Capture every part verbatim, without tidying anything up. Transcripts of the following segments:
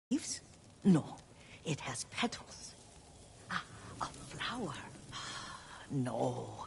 Leaves? No, it has petals. Ah, a flower. No.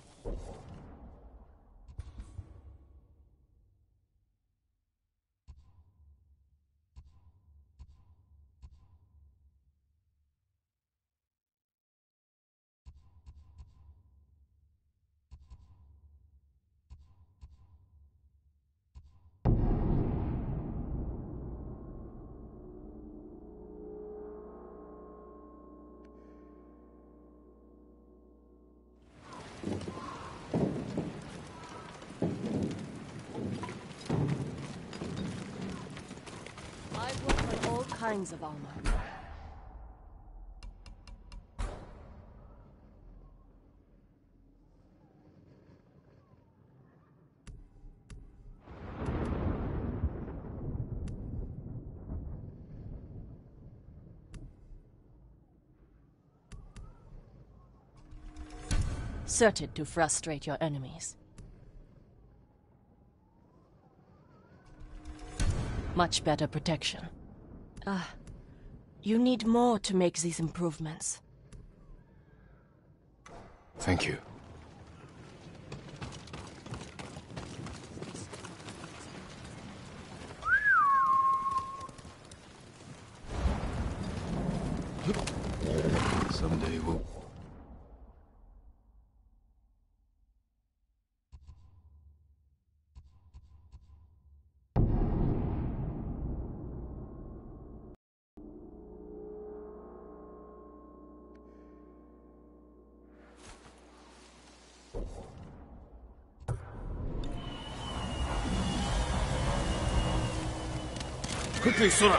I've worked on all kinds of armor. Certain to frustrate your enemies. Much better protection. Ah, uh, you need more to make these improvements. Thank you. Someday we'll... Quickly, Sora!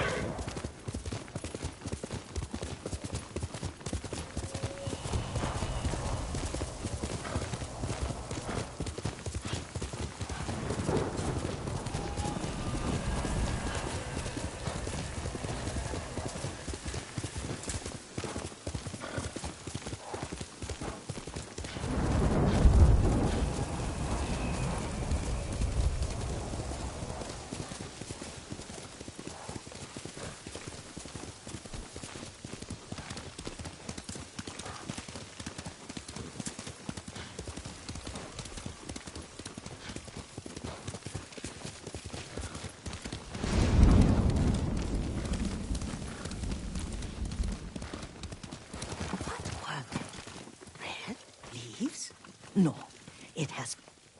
No, it has...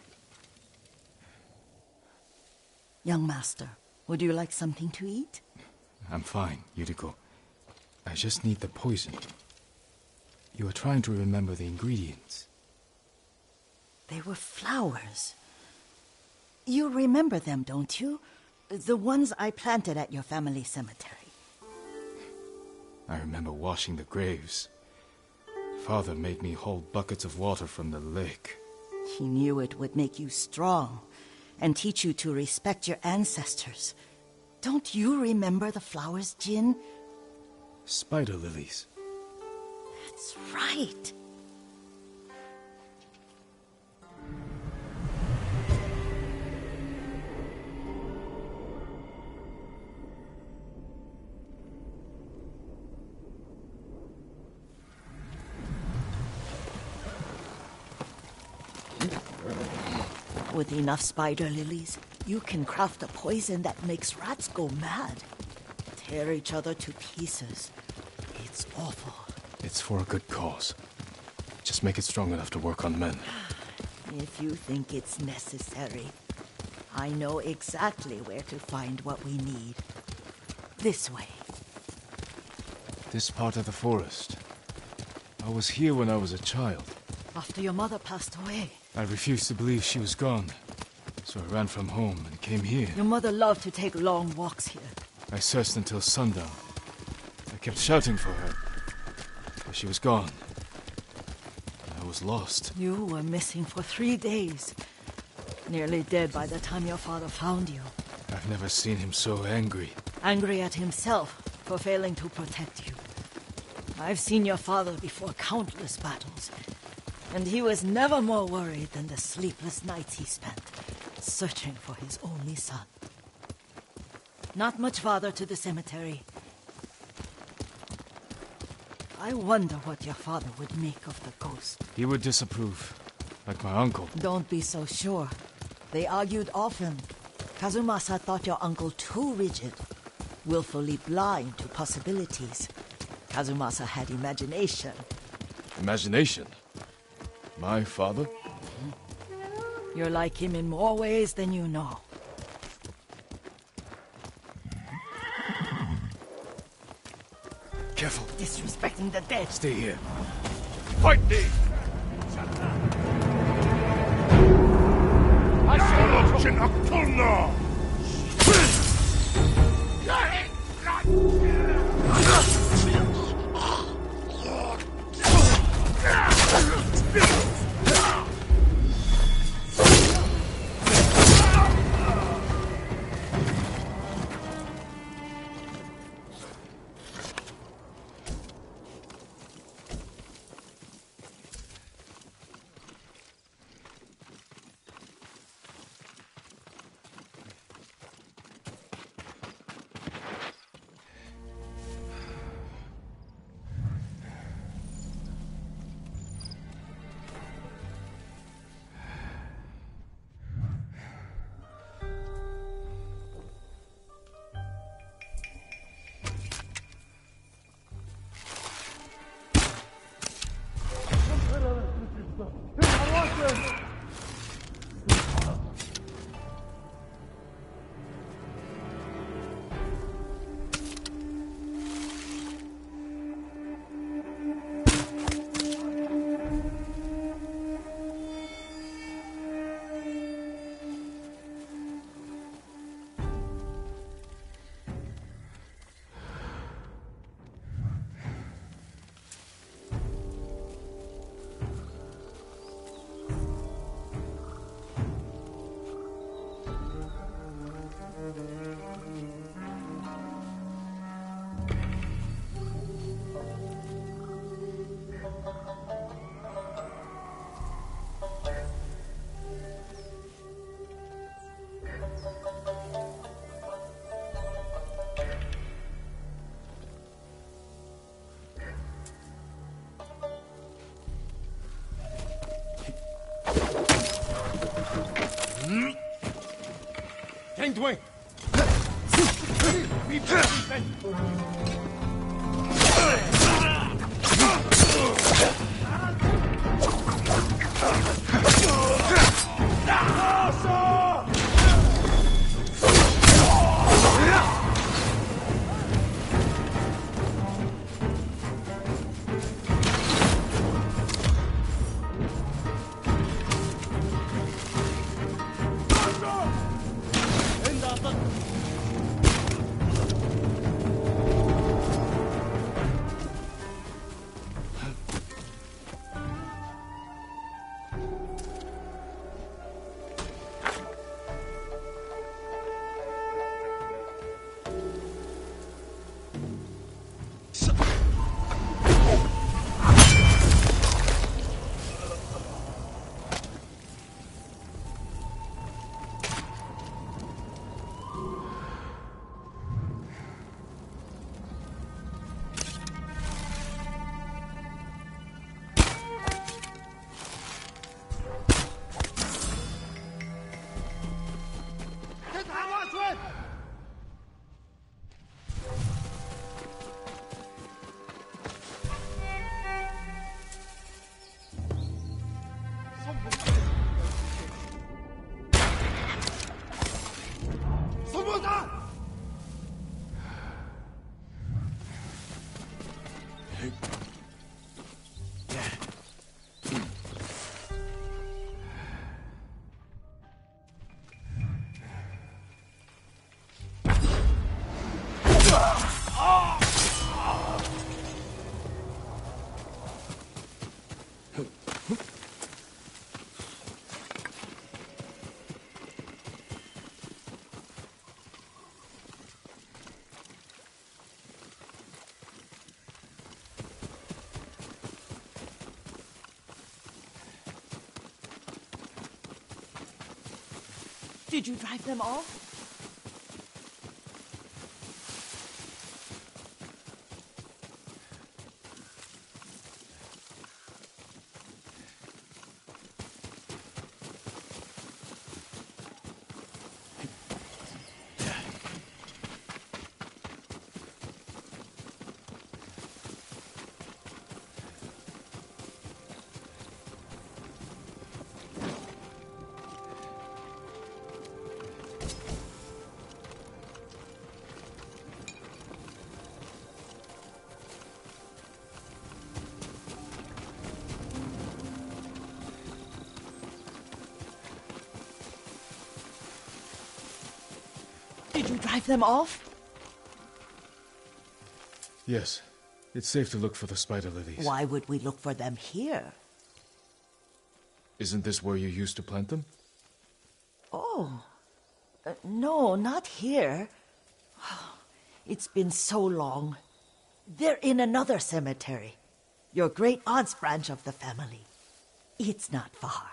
Young master, would you like something to eat? I'm fine, Yuriko. I just need the poison. You are trying to remember the ingredients. They were flowers. You remember them, don't you? The ones I planted at your family cemetery. I remember washing the graves. Father made me hold buckets of water from the lake. He knew it would make you strong and teach you to respect your ancestors. Don't you remember the flowers, Jin? Spider lilies. That's right. With enough spider lilies, you can craft a poison that makes rats go mad. Tear each other to pieces. It's awful. It's for a good cause. Just make it strong enough to work on men. If you think it's necessary, I know exactly where to find what we need. This way. This part of the forest. I was here when I was a child. After your mother passed away. I refused to believe she was gone, so I ran from home and came here. Your mother loved to take long walks here. I searched until sundown. I kept shouting for her, but she was gone. I was lost. You were missing for three days. Nearly dead by the time your father found you. I've never seen him so angry. Angry at himself for failing to protect you. I've seen your father before countless battles. And he was never more worried than the sleepless nights he spent searching for his only son. Not much farther to the cemetery. I wonder what your father would make of the ghost. He would disapprove, like my uncle. Don't be so sure. They argued often. Kazumasa thought your uncle too rigid, willfully blind to possibilities. Kazumasa had imagination. Imagination? My father? You're like him in more ways than you know. Careful. Disrespecting the dead. Stay here. Fight me! Dwayne! Did you drive them off? Did you drive them off? Yes. It's safe to look for the spider lilies. Why would we look for them here? Isn't this where you used to plant them? Oh. Uh, no, not here. It's been so long. They're in another cemetery. Your great-aunt's branch of the family. It's not far.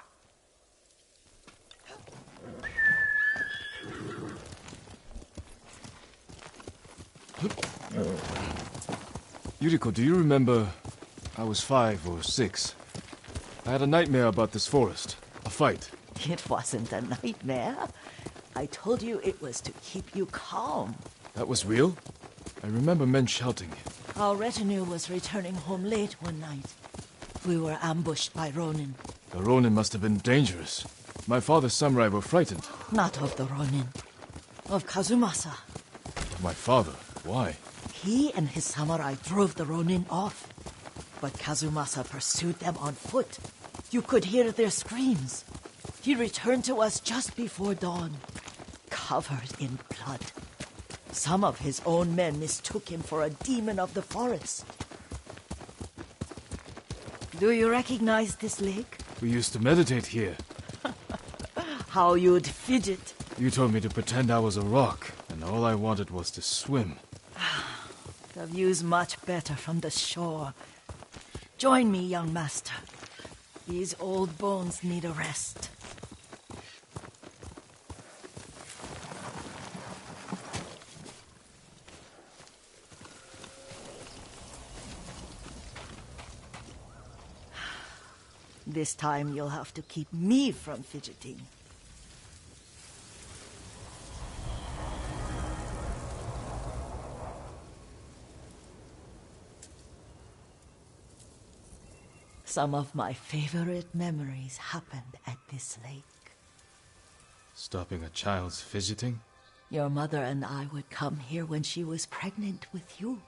Yuriko, do you remember... I was five or six. I had a nightmare about this forest. A fight. It wasn't a nightmare. I told you it was to keep you calm. That was real? I remember men shouting. Our retinue was returning home late one night. We were ambushed by Ronin. The Ronin must have been dangerous. My father's samurai were frightened. Not of the Ronin. Of Kazumasa. My father? Why? He and his samurai drove the Ronin off. But Kazumasa pursued them on foot. You could hear their screams. He returned to us just before dawn, covered in blood. Some of his own men mistook him for a demon of the forest. Do you recognize this lake? We used to meditate here. How you'd fidget. You told me to pretend I was a rock, and all I wanted was to swim. The view's much better from the shore. Join me, young master. These old bones need a rest. This time you'll have to keep me from fidgeting. Some of my favorite memories happened at this lake. Stopping a child's fidgeting? Your mother and I would come here when she was pregnant with you.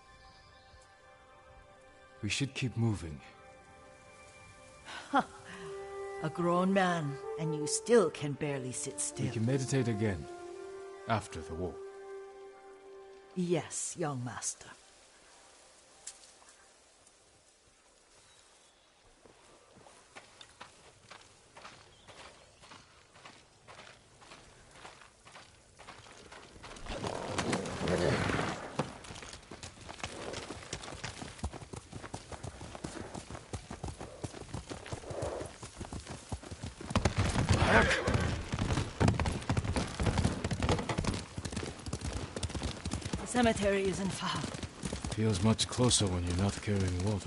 We should keep moving. A grown man, and you still can barely sit still. We can meditate again, after the war. Yes, young master. The cemetery isn't far. Feels much closer when you're not carrying water.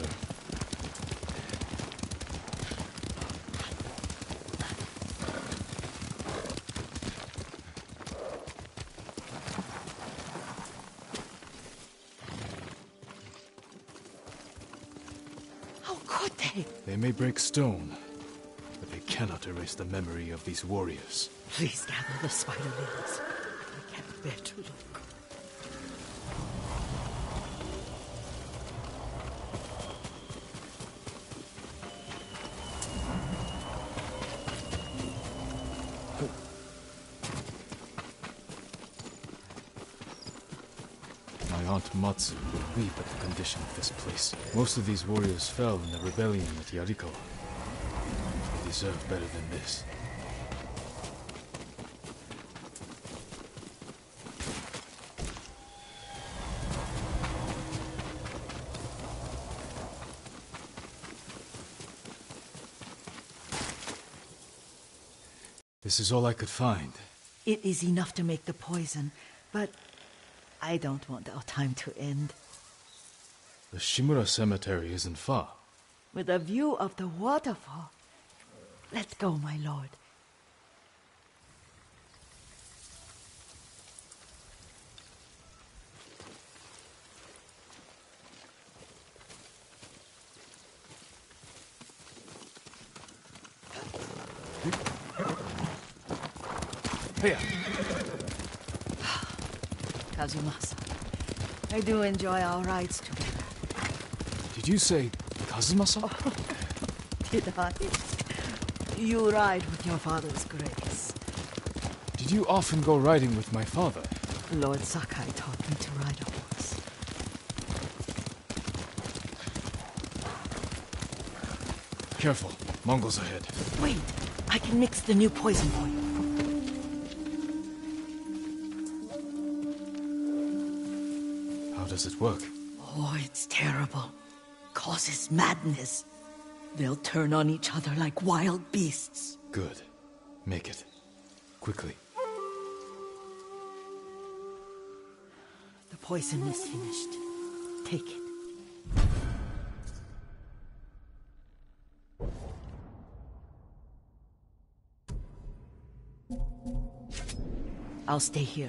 How could they? They may break stone, but they cannot erase the memory of these warriors. Please gather the spider lilies. I can't bear to look. My Aunt Matsu would weep at the condition of this place. Most of these warriors fell in the rebellion at Yarikawa. They deserve better than this. This is all I could find. It is enough to make the poison, but I don't want our time to end. The Shimura Cemetery isn't far. With a view of the waterfall. Let's go, my lord. Here. Kazumasa, I do enjoy our rides together. Did you say Kazumasa? Oh, did I? You ride with your father's grace. Did you often go riding with my father? Lord Sakai taught me to ride a horse. Careful. Mongols ahead. Wait, I can mix the new poison for you. How does it work? Oh, it's terrible. Causes madness. They'll turn on each other like wild beasts. Good. Make it. Quickly. The poison is finished. Take it. I'll stay here.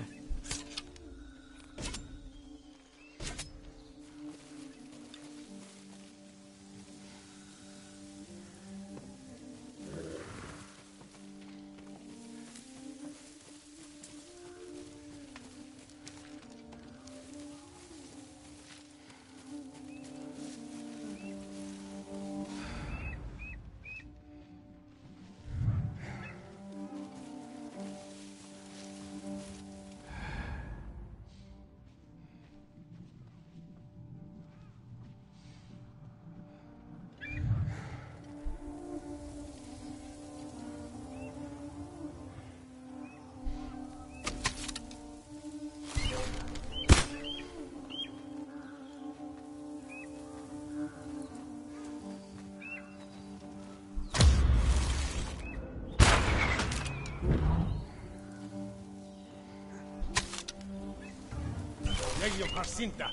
Meglio Jacinta.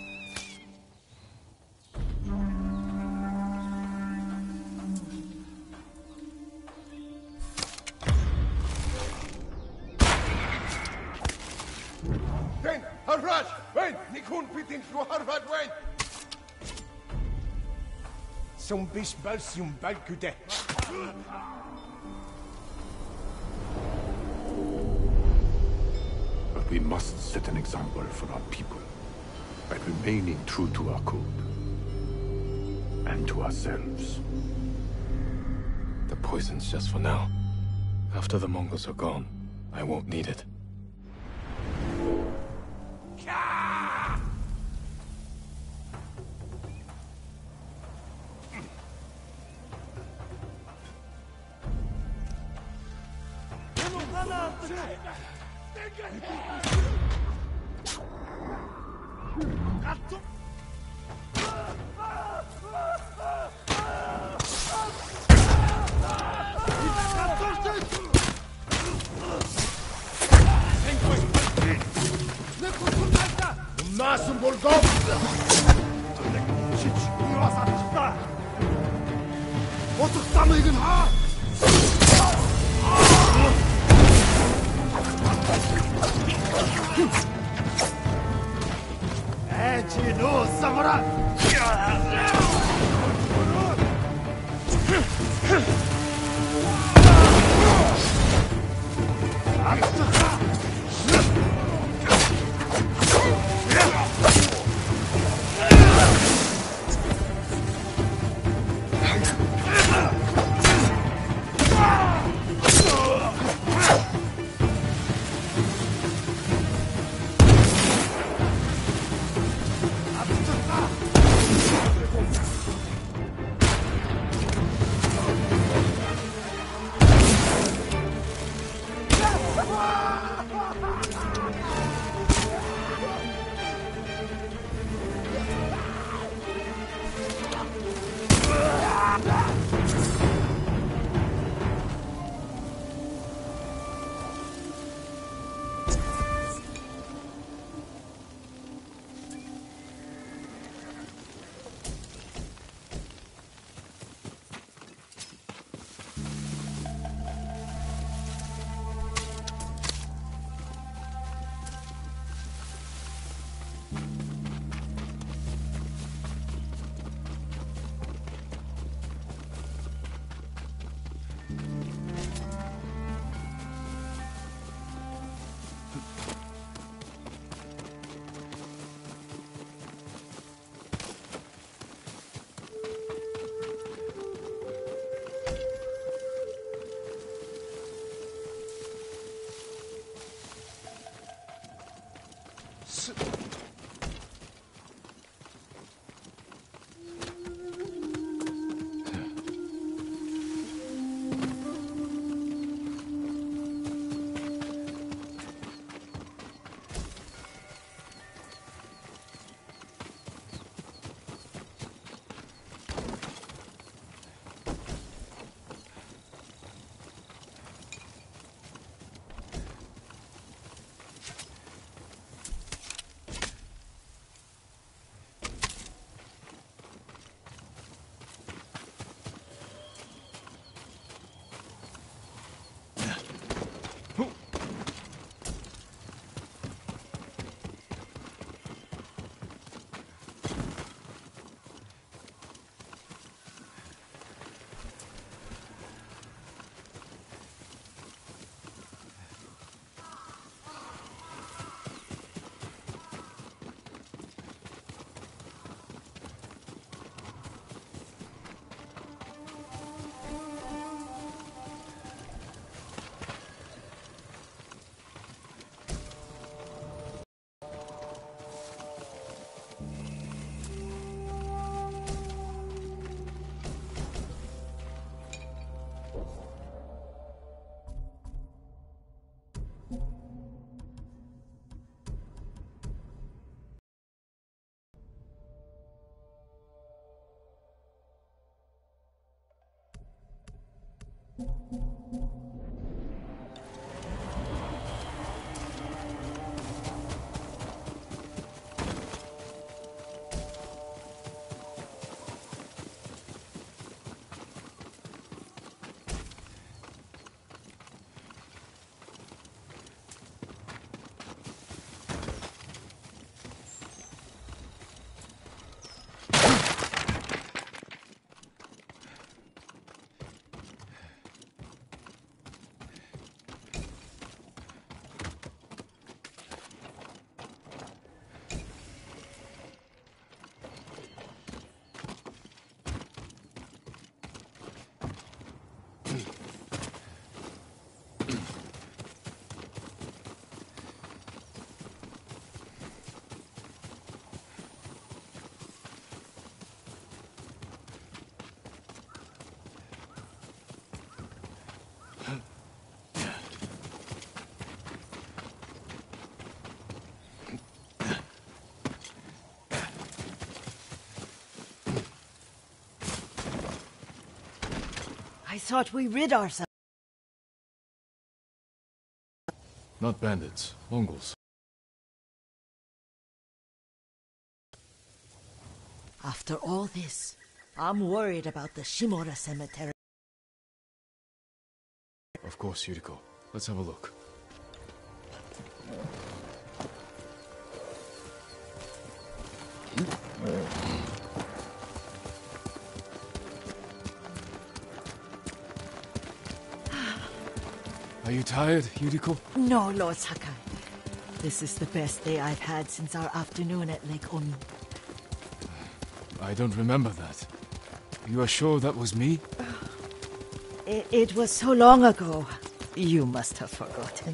Wen, Harraj! Wen, Nikun pitin through Harvard, Wen! Som bisbalsium balkude. But we must set an example for our people by remaining true to our code and to ourselves. The poison's just for now. After the Mongols are gone, I won't need it. Masum Bolgov! Otuqtamıydın ha? Эти, ну, самурай! Ah! I thought we rid ourselves. Not bandits, Mongols. After all this, I'm worried about the Shimura cemetery. Of course, Yuriko. Let's have a look. Are you tired, Yuriko? No, Lord Sakai. This is the best day I've had since our afternoon at Lake Oni. I don't remember that. You are sure that was me? It, it was so long ago. You must have forgotten.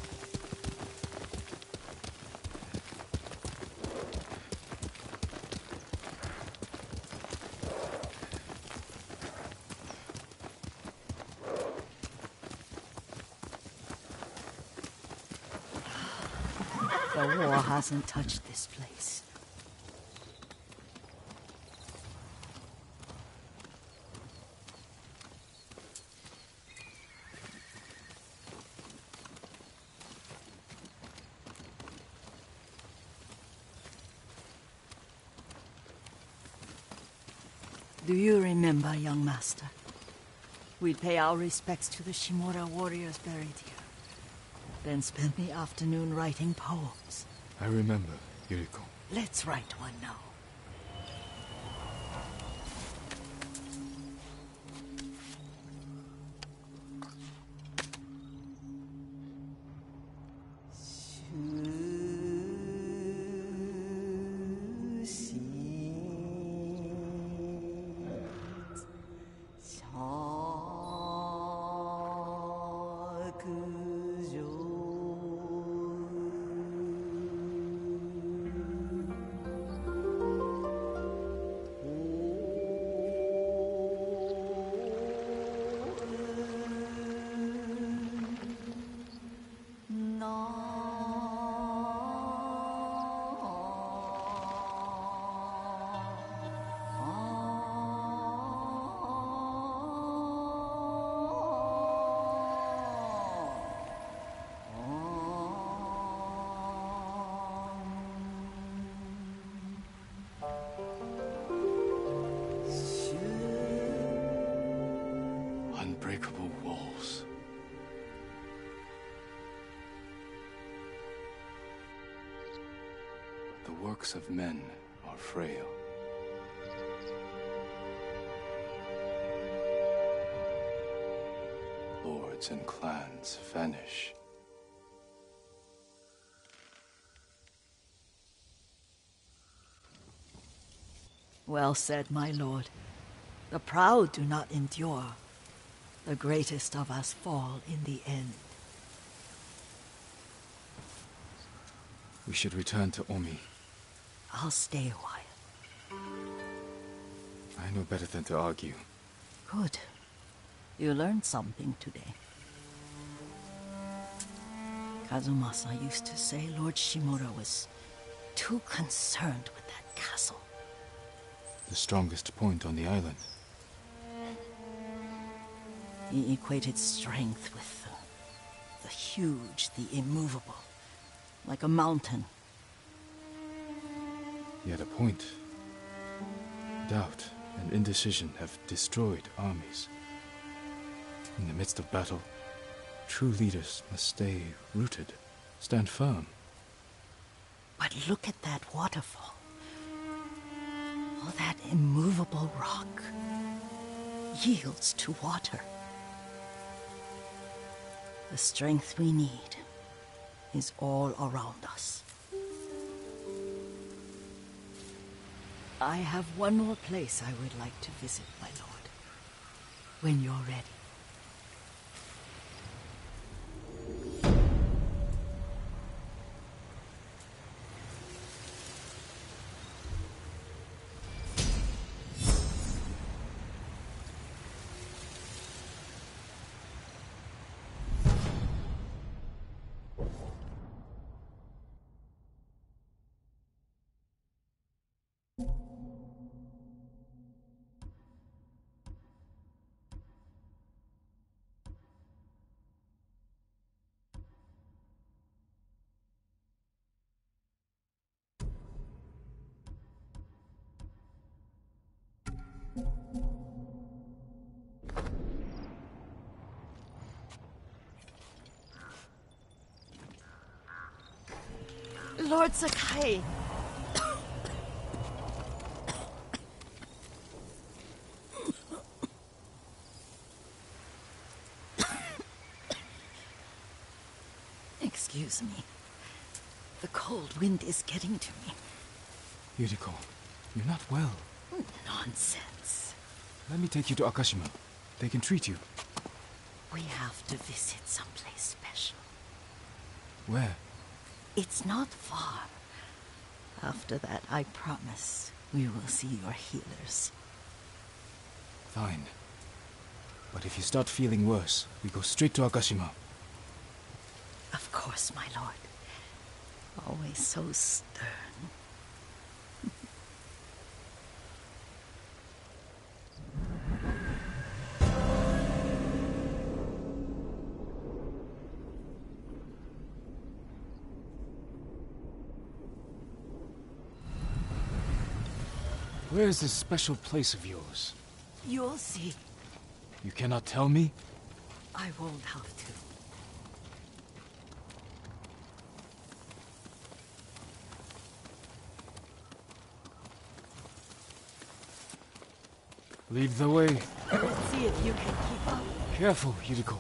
The war hasn't touched this place. Do you remember, young master? We'd pay our respects to the Shimura warriors buried here. Then spend the afternoon writing poems. I remember, Yuriko. Let's write one now. Unbreakable walls. The works of men are frail. Lords and clans vanish. Well said, my lord. The proud do not endure. The greatest of us fall in the end. We should return to Omi. I'll stay a while. I know better than to argue. Good. You learned something today. Kazumasa used to say Lord Shimura was too concerned with that castle. The strongest point on the island. He equated strength with the, the huge, the immovable, like a mountain. He had a point. Doubt and indecision have destroyed armies. In the midst of battle, true leaders must stay rooted, stand firm. But look at that waterfall. All that immovable rock yields to water. The strength we need is all around us. I have one more place I would like to visit, my lord. When you're ready. Lord Sakai. Excuse me. The cold wind is getting to me. Yuriko, you're not well. Nonsense. Let me take you to Akashima. They can treat you. We have to visit someplace special. Where? It's not far. After that, I promise, we will see your healers. Fine. But if you start feeling worse, we go straight to Akashima. Of course, my lord. Always so stern. Where is this special place of yours? You'll see. You cannot tell me? I won't have to. Lead the way. Let's see if you can keep up. Careful, Yuriko.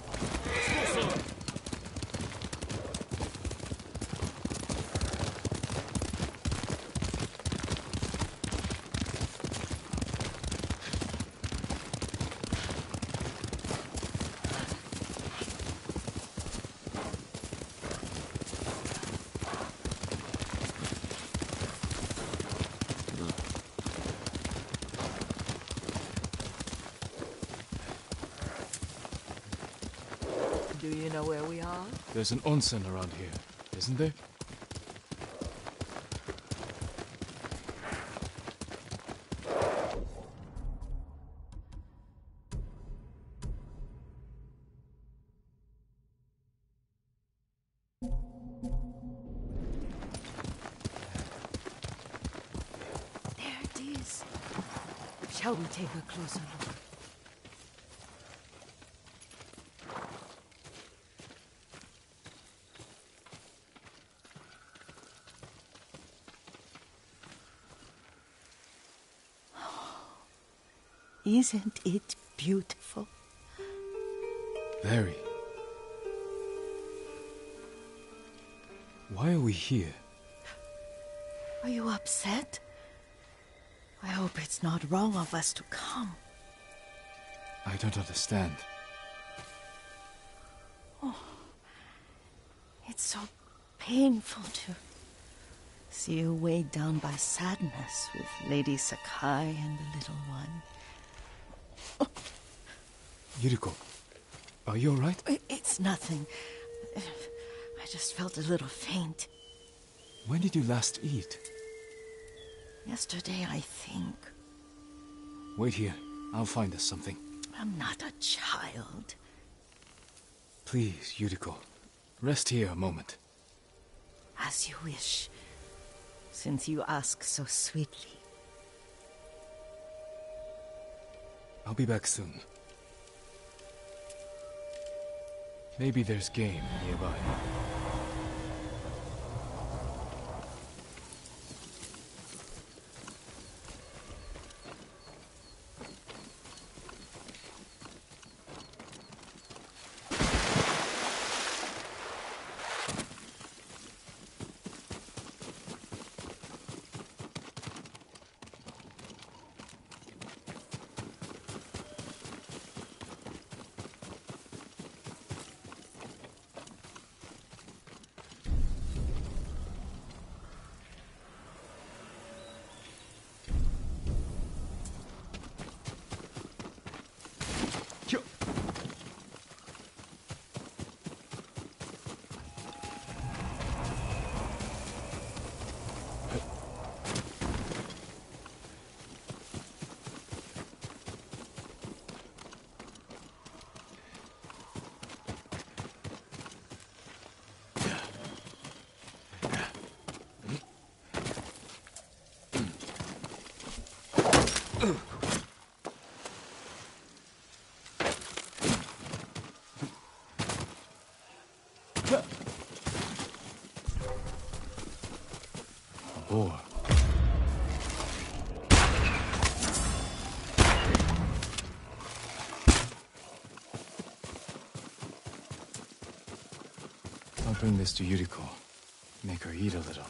Do you know where we are? There's an onsen around here, isn't there? There it is. Shall we take a closer look? Isn't it beautiful? Very. Why are we here? Are you upset? I hope it's not wrong of us to come. I don't understand. Oh, it's so painful to see you weighed down by sadness with Lady Sakai and the little one. Yuriko, are you alright? It's nothing. I just felt a little faint. When did you last eat? Yesterday, I think. Wait here. I'll find us something. I'm not a child. Please, Yuriko. Rest here a moment. As you wish, since you ask so sweetly. I'll be back soon. Maybe there's game nearby. bring this to Yuriko. Make her eat a little.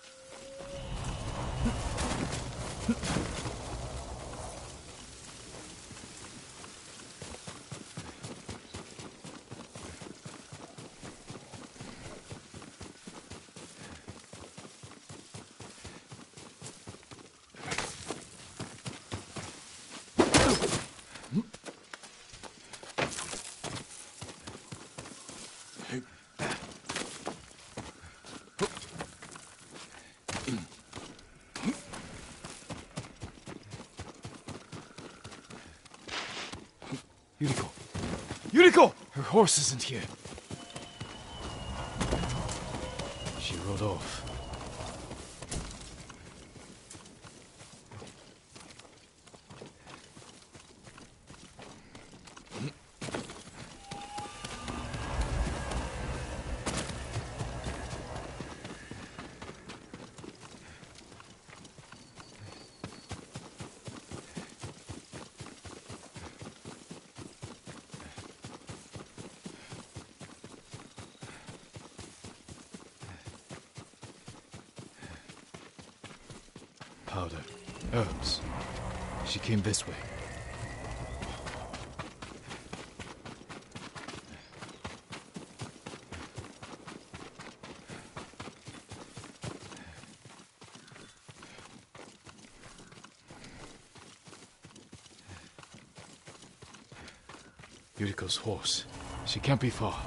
Yuriko! Yuriko! Her horse isn't here. She rode off. Powder. Herbs. She came this way. Yuriko's horse. She can't be far.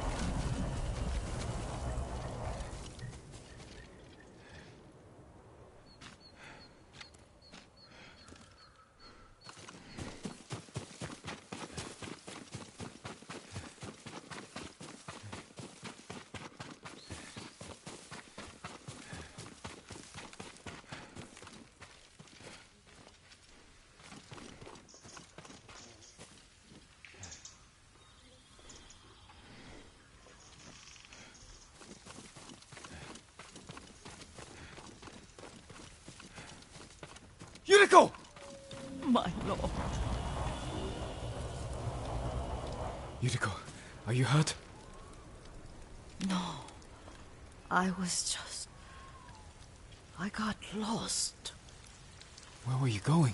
Yuriko! My lord. Yuriko, are you hurt? No. I was just... I got lost. Where were you going?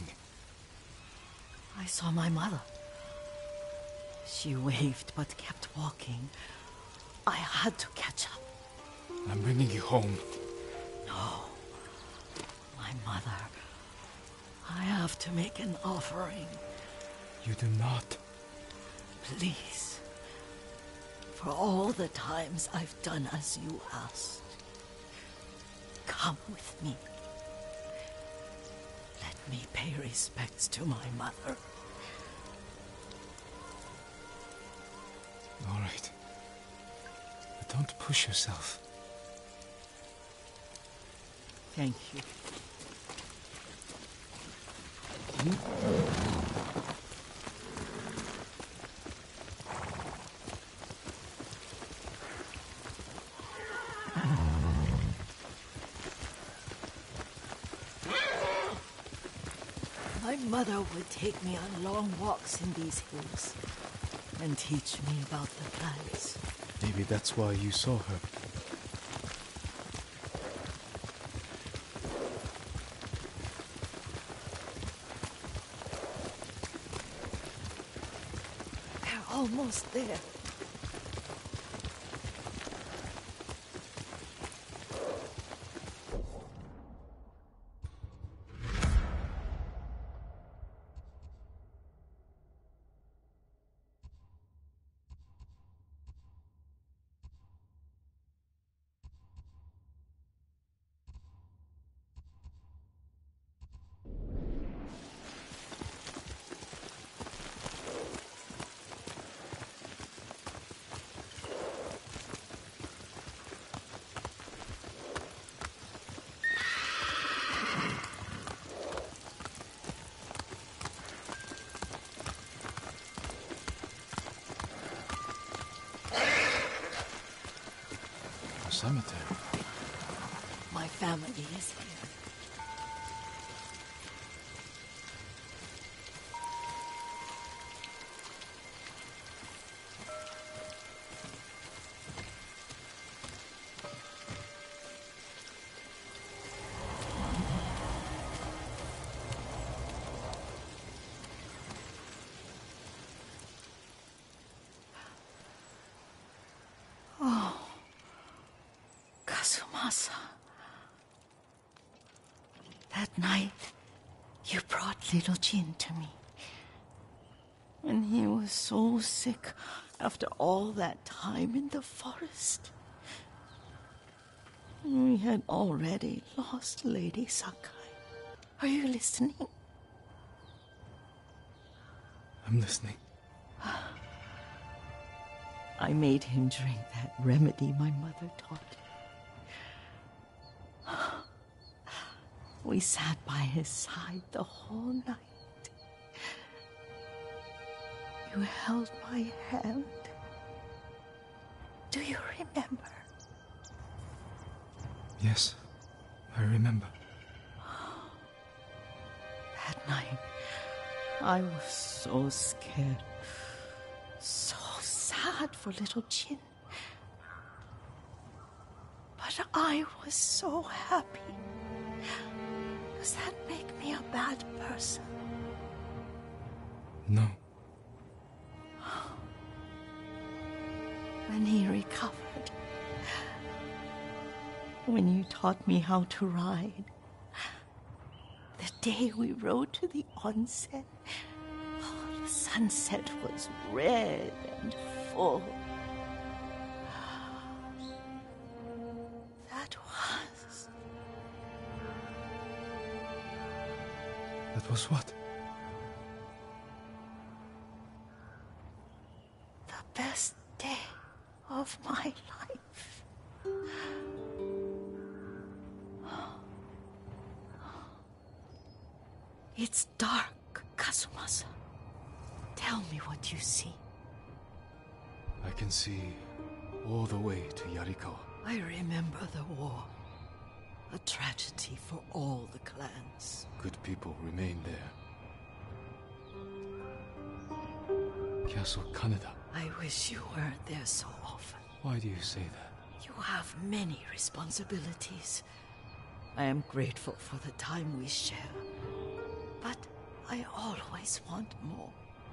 I saw my mother. She waved but kept walking. I had to catch up. I'm bringing you home. No. My mother... I have to make an offering. You do not. Please. For all the times I've done as you asked. Come with me. Let me pay respects to my mother. All right. But don't push yourself. Thank you. My mother would take me on long walks in these hills and teach me about the plants. Maybe that's why you saw her. We're almost there. Cemetery. My family is here. Kasumasa. That night, you brought little Jin to me. And he was so sick after all that time in the forest. We had already lost Lady Sakai. Are you listening? I'm listening. I made him drink that remedy my mother taught him. We sat by his side the whole night. You held my hand. Do you remember? Yes, I remember. That night, I was so scared. So sad for little Jin. But I was so happy. Does that make me a bad person? No. When he recovered, when you taught me how to ride, the day we rode to the onsen, oh, the sunset was red and full. That was... That was what? the best day of my life. It's dark, Kasumasa. Tell me what you see. I can see all the way to Yarikawa. I remember the war. A tragedy for all the clans. Good people remain there. Castle Kaneda. I wish you weren't there so often. Why do you say that? You have many responsibilities. I am grateful for the time we share. But I always want more.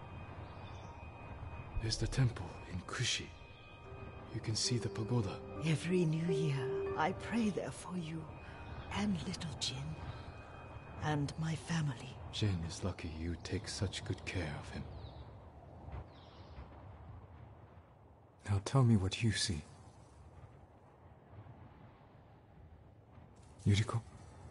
There's the temple in Kushi. You can see the pagoda. Every new year, I pray there for you and little Jin and my family. Jin is lucky you take such good care of him. Now tell me what you see. Yuriko?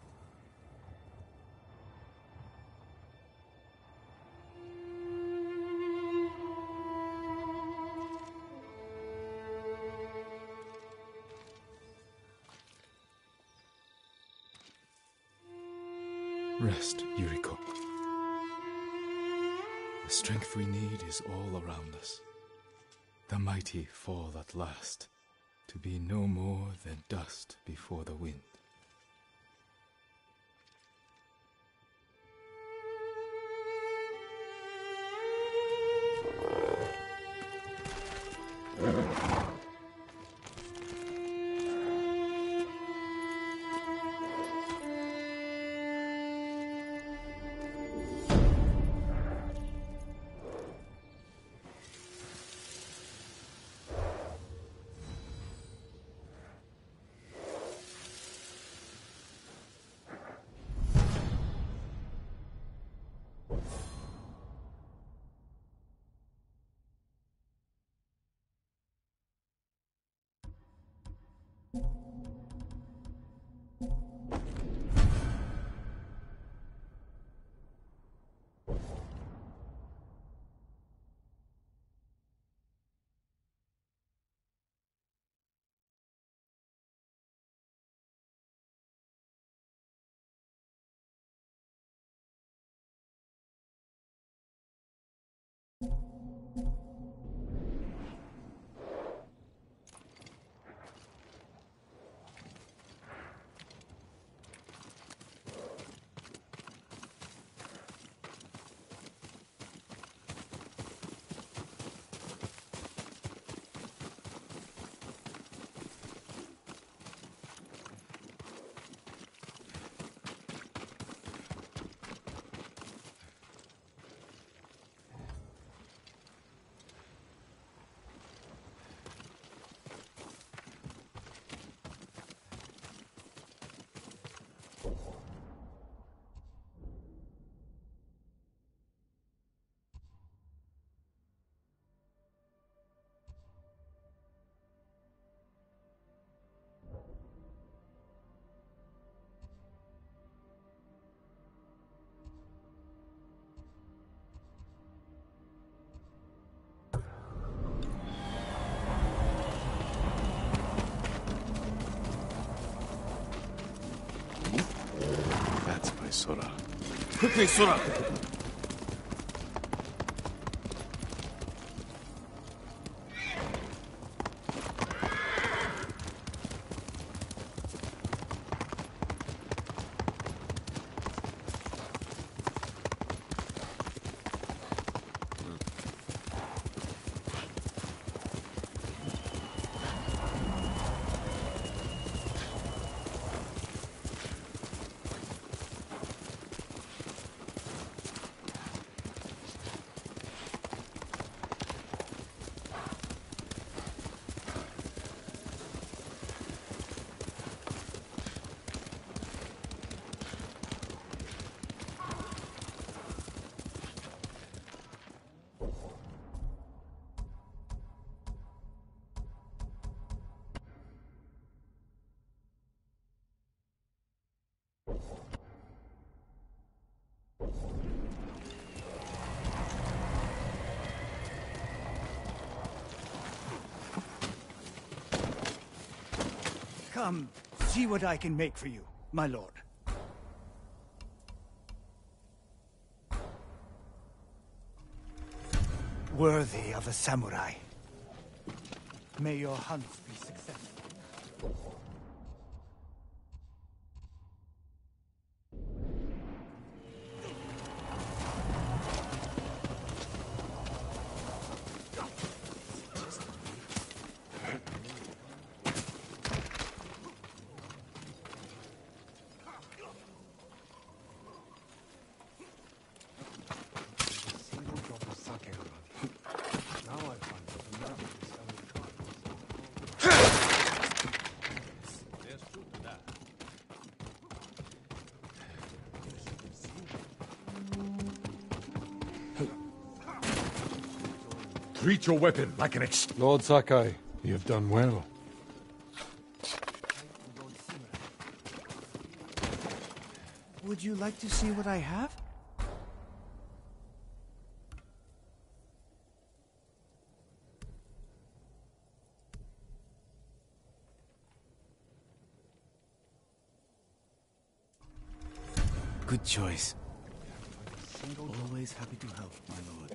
Rest, Yuriko. The strength we need is all around us. The mighty fall at last, to be no more than dust before the wind. Quickly, Sora! Come, see what I can make for you, my lord. Worthy of a samurai. May your hunts be successful. Treat your weapon like an ex- Lord Sakai. You have done well. Would you like to see what I have? Good choice. Always happy to help, my lord.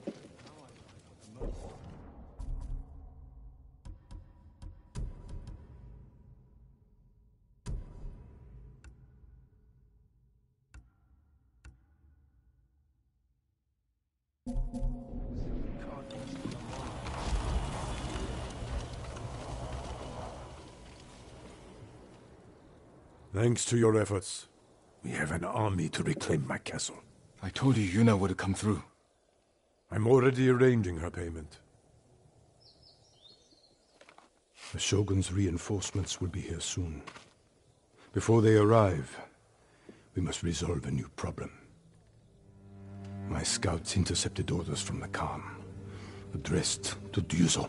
Thanks to your efforts, we have an army to reclaim my castle. I told you Yuna would come through. I'm already arranging her payment. The Shogun's reinforcements will be here soon. Before they arrive, we must resolve a new problem. My scouts intercepted orders from the Khan, addressed to Ryuzo.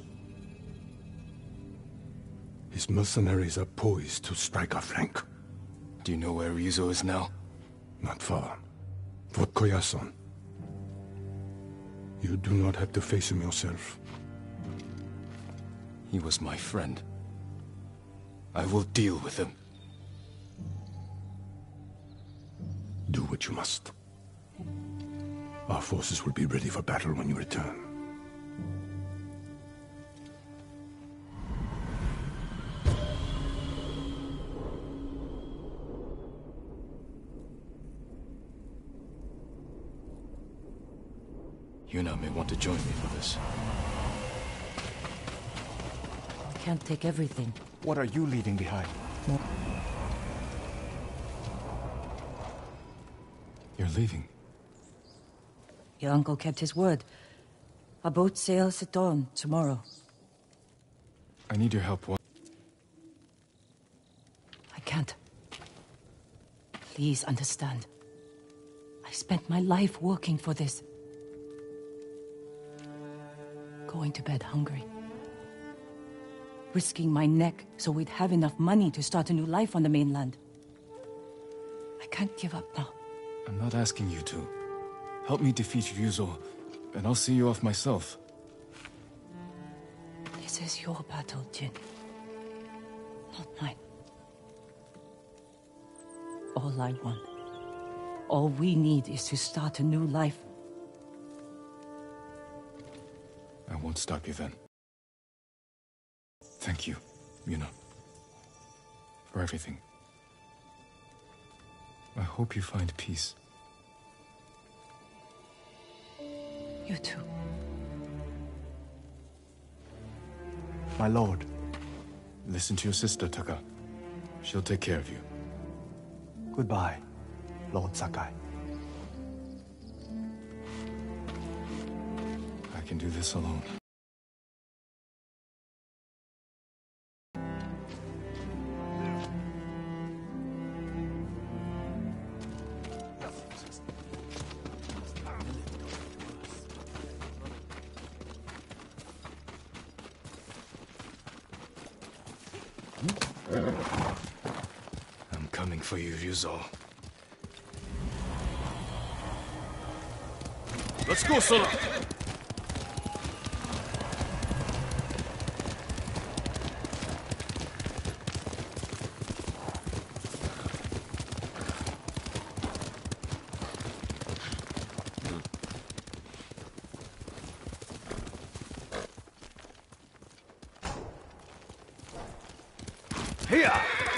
His mercenaries are poised to strike our flank. Do you know where Ryuzo is now? Not far. Fort Koyasan. You do not have to face him yourself. He was my friend. I will deal with him. Do what you must. Our forces will be ready for battle when you return. Yuna may want to join me for this. Can't take everything. What are you leaving behind? You're leaving? Your uncle kept his word. Our boat sails at dawn tomorrow. I need your help. What? I can't. Please understand. I spent my life working for this. Going to bed hungry. Risking my neck so we'd have enough money to start a new life on the mainland. I can't give up now. I'm not asking you to. Help me defeat Ryuzo, and I'll see you off myself. This is your battle, Jin. Not mine. All I want All we need is to start a new life. I won't stop you then. Thank you, Yuna, for everything. I hope you find peace. You too. My lord. Listen to your sister, Taka. She'll take care of you. Goodbye, Lord Sakai. I can do this alone. I'm coming for you, Ryuzo. Let's go, Sora! Here!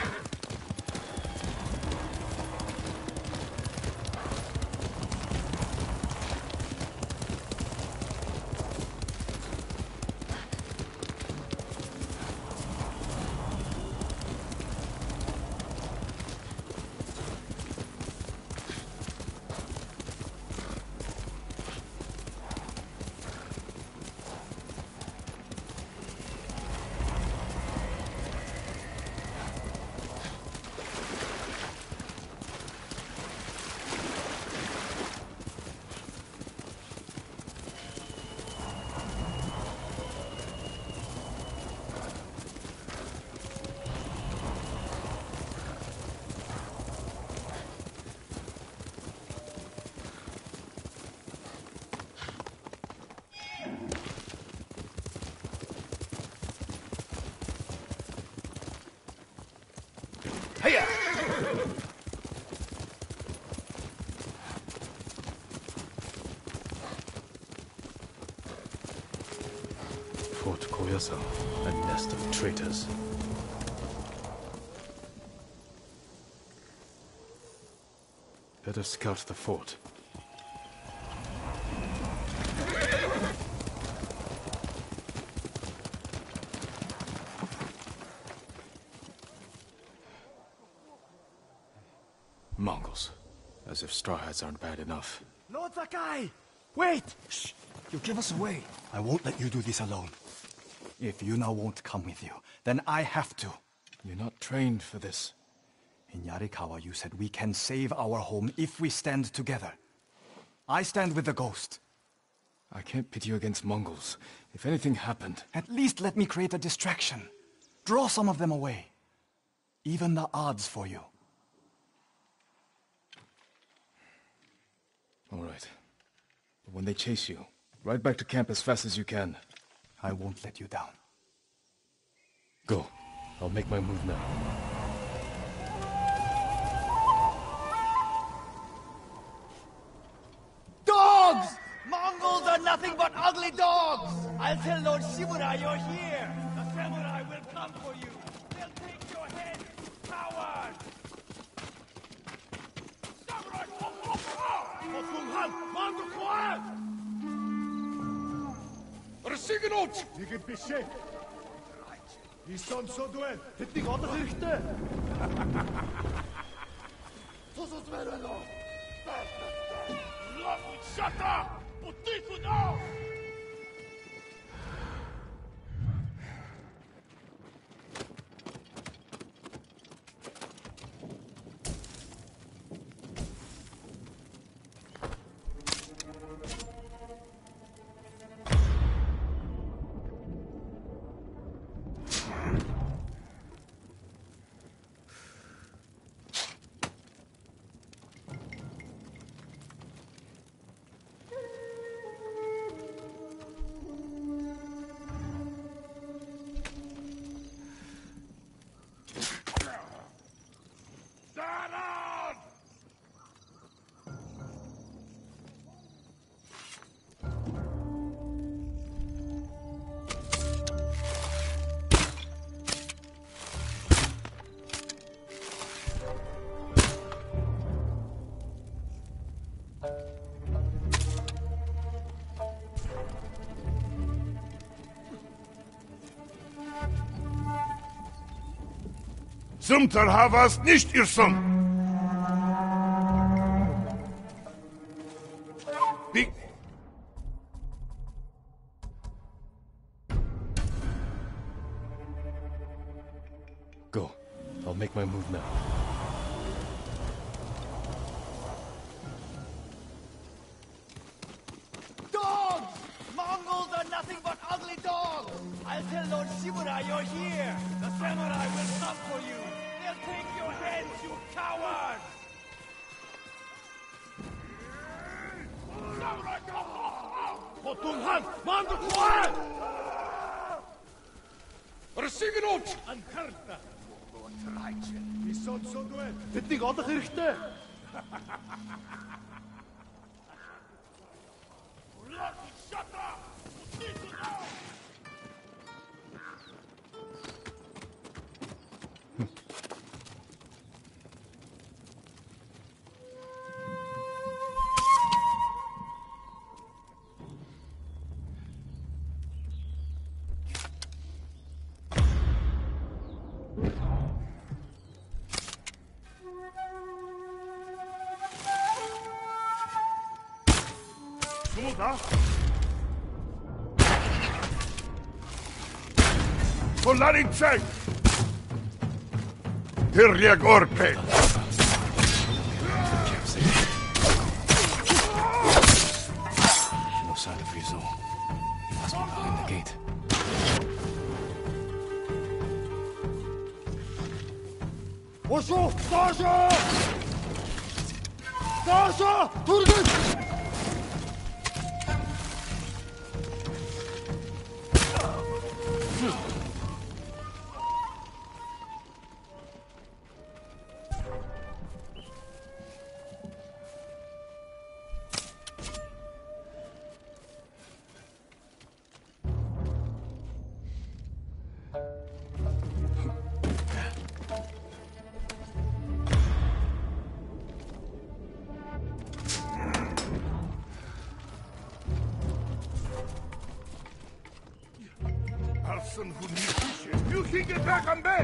Hiya! Fort Koyasan, a nest of traitors. Better scout the fort. Mongols. As if straw hats aren't bad enough. Lord Sakai! Wait! Shh! You give us away. I won't let you do this alone. If Yuna won't come with you, then I have to. You're not trained for this. In Yarikawa, you said we can save our home if we stand together. I stand with the ghost. I can't pit you against Mongols. If anything happened... At least let me create a distraction. Draw some of them away. Even the odds for you. All right. But when they chase you, ride back to camp as fast as you can. I won't let you down. Go. I'll make my move now. Dogs! Mongols are nothing but ugly dogs! I'll tell Lord Shimura you're here! The samurai will come for you! They'll take your head, coward! Samurai! Oh, oh, oh! Ofunghan! Mando Koan! Рсигнууч! Нэг юм биш ээ. Исон содвэн тэднийг олох хэрэгтэй. Тус ус мэр байна уу? Лав шата! Бутику наа! Zumter havas nicht irrsam. Big. Go. I'll make my move now. Dogs! Mongols are nothing but ugly dogs! I'll tell Lord Shimura you're here! The samurai will come for you! They'll take your heads, you cowards! Potunghan! Mandukuan! Resigenot! Ankarta! Die son so duet! Dit niet altijd gerichte! Shut up! Sumuda? Polarice! Hirriag orpe! No sign of Rizzo. He must be behind the gate. Osho! Sasha! Sasha! Turgut! Person who needs you. You can get back on bed!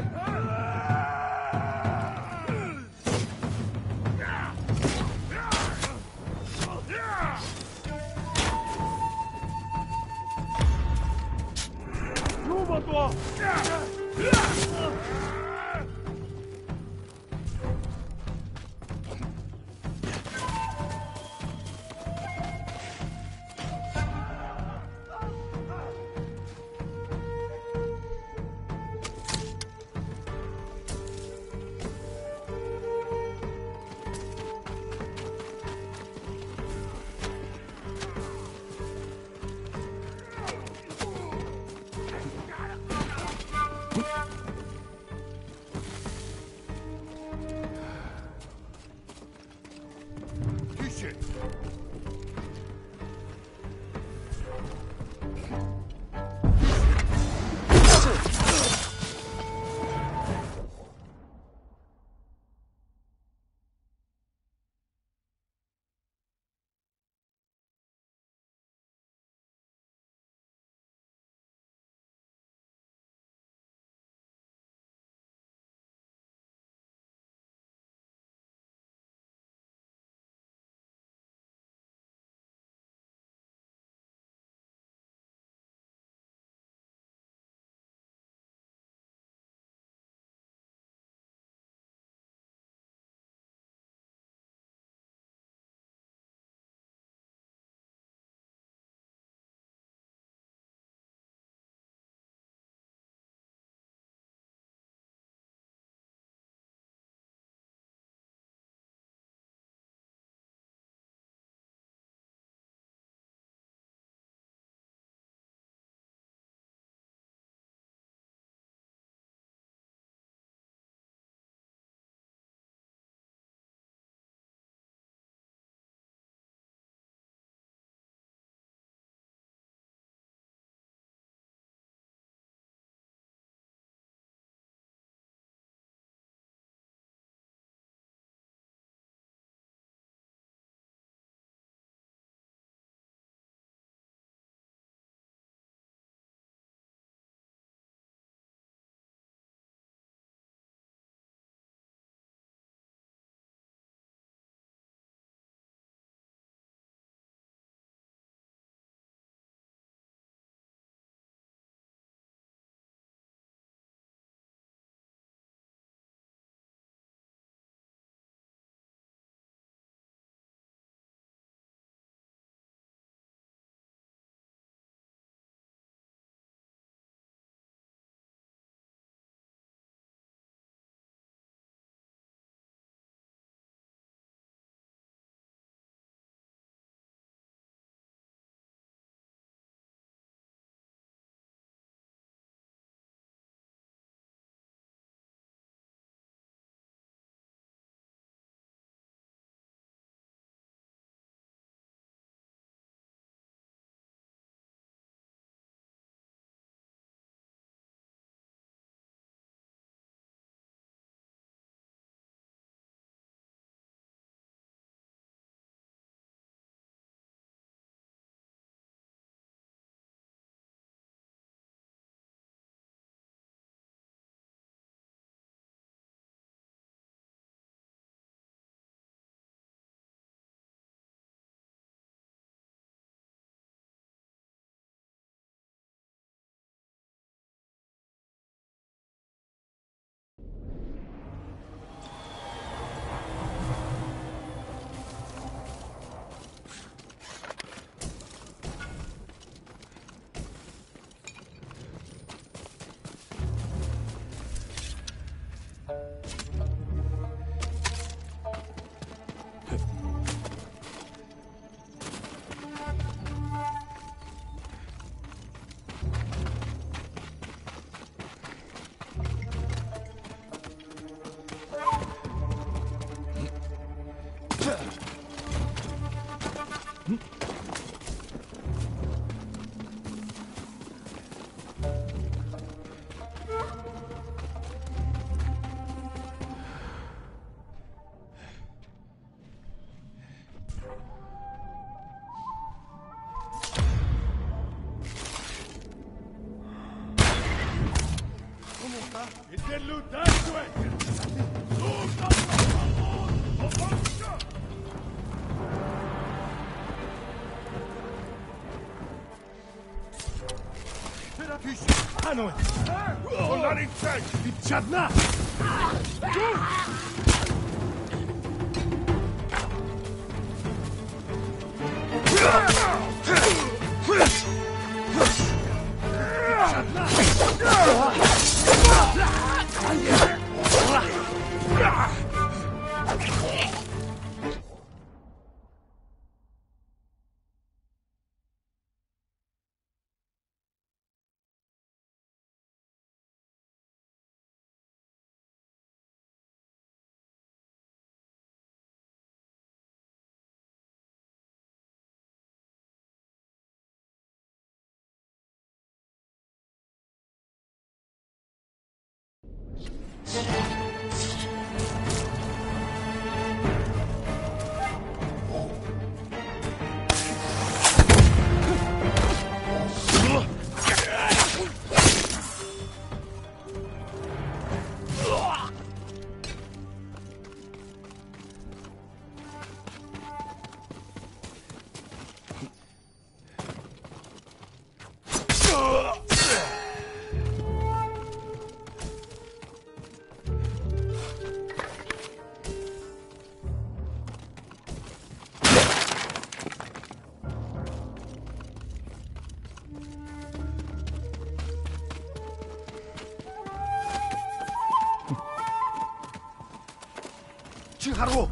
하루.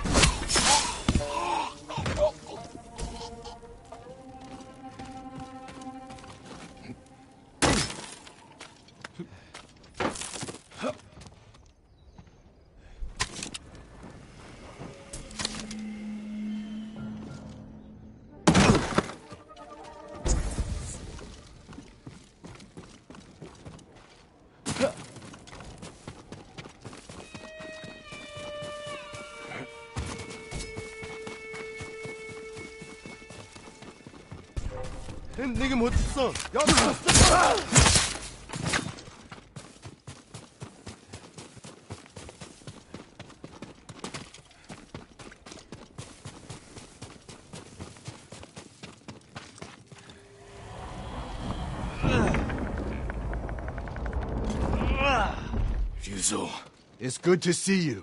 내게 못 있어. 여기 있어. Ryuzo. It's good to see you.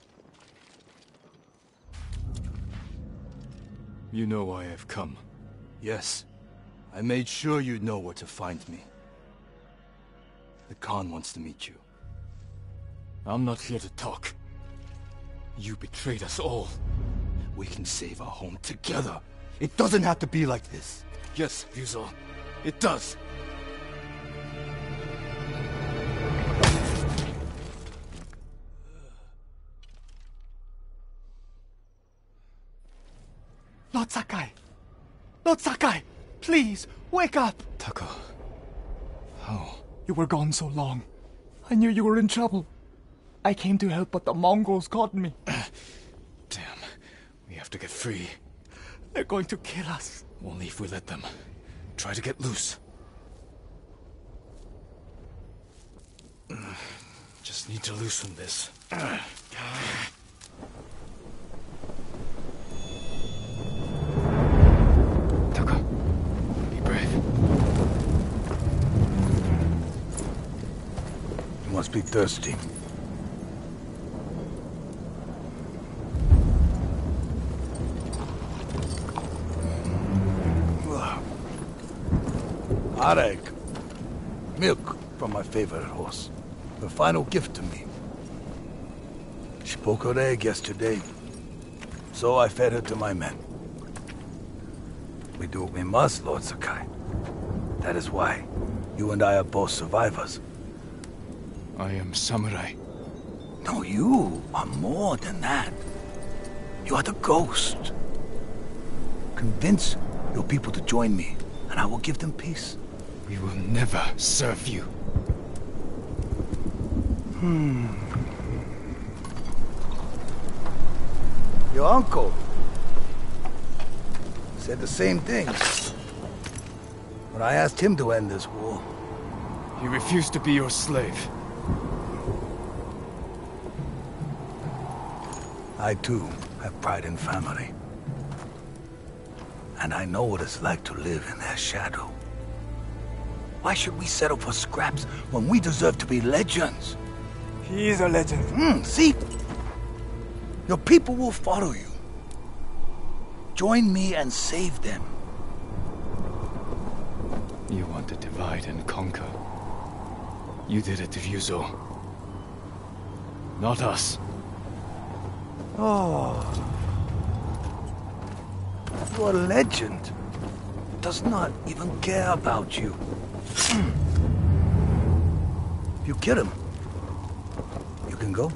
You know why I've come. Yes. I made sure you'd know where to find me. The Khan wants to meet you. I'm not here to talk. You betrayed us all. We can save our home together. It doesn't have to be like this. Yes, Ryuzo. It does. Lord Sakai! Lord Sakai! Please, wake up! Taka, how? You were gone so long. I knew you were in trouble. I came to help, but the Mongols caught me. Damn. We have to get free. They're going to kill us. Only if we let them. Try to get loose. Just need to loosen this. Must be thirsty. Areg. Milk from my favorite horse. The final gift to me. She broke her egg yesterday, so I fed her to my men. We do what we must, Lord Sakai. That is why you and I are both survivors. I am samurai. No, you are more than that. You are the ghost. Convince your people to join me, and I will give them peace. We will never serve you. Hmm. Your uncle said the same thing when I asked him to end this war. He refused to be your slave. I too have pride in family. And I know what it's like to live in their shadow. Why should we settle for scraps when we deserve to be legends? He is a legend. Hmm, see? Your people will follow you. Join me and save them. You want to divide and conquer. You did it to Ryuzo. Not us. Oh. Your legend does not even care about you. If you kill him, you can go.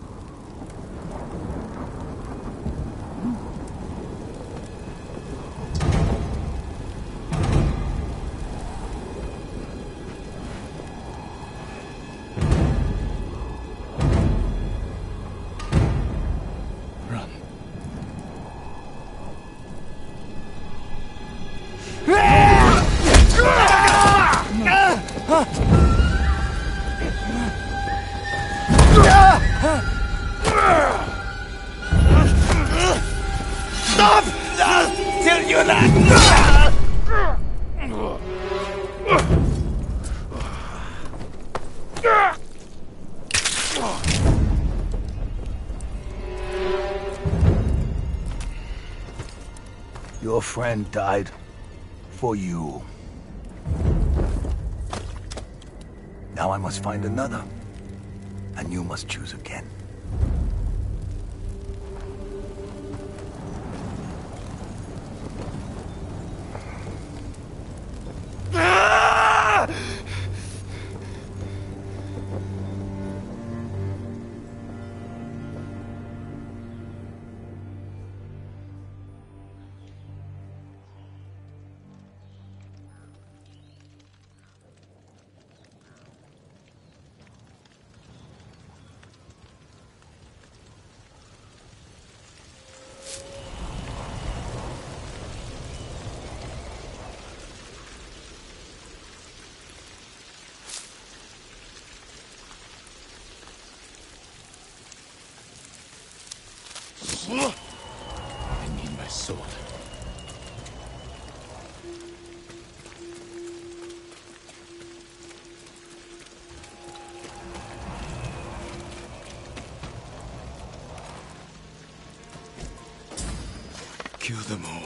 Stop! Tell you that! Your friend died for you. Now I must find another, and you must choose again. I need my sword. Kill them all.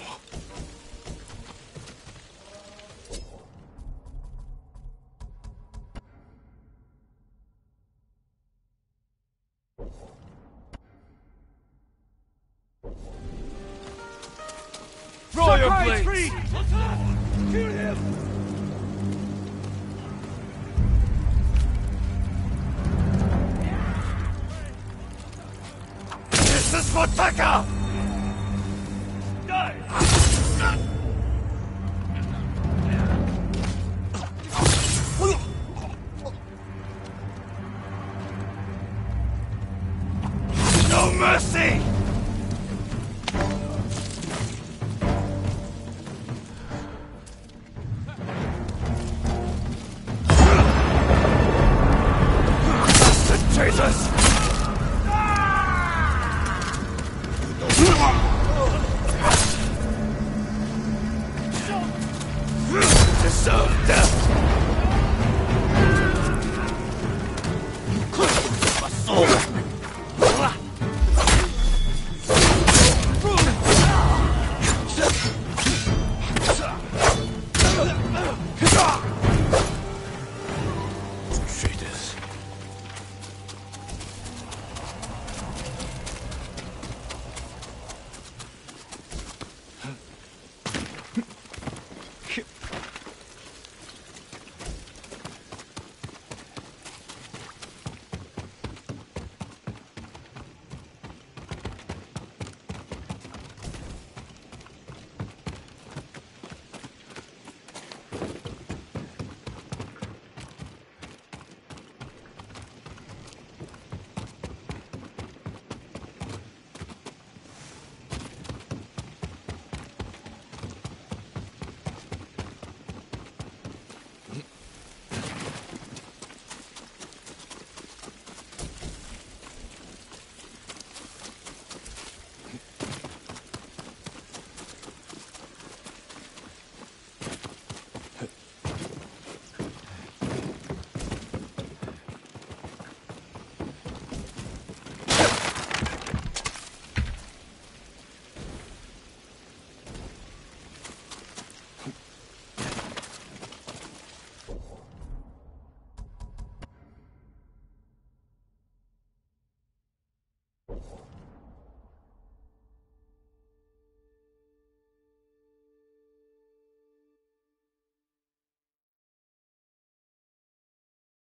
Draw your blades! Kill him! This is for Taka! No mercy! Jesus! Deserve death!